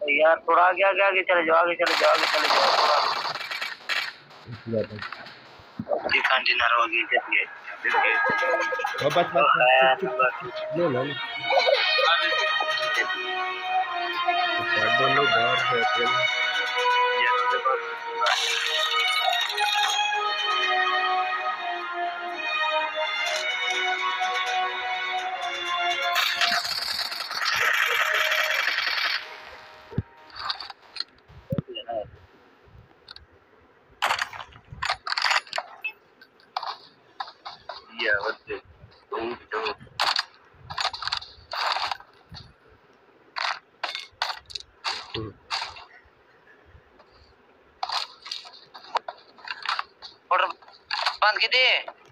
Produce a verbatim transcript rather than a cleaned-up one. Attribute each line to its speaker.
Speaker 1: यार थोड़ा आगे आगे आगे चले जाओ, आगे चले जाओ, आगे चले जाओ थोड़ा। जी कंटेनर होगी चलिए।
Speaker 2: वो बस बस लो लो दोनों बाहर है तेल।
Speaker 1: Yeah, what's it? Don't do. Order बंद की दे।